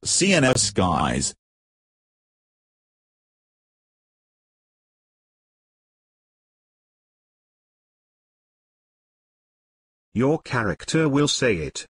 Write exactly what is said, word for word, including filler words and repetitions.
C N S guys. Your character will say it.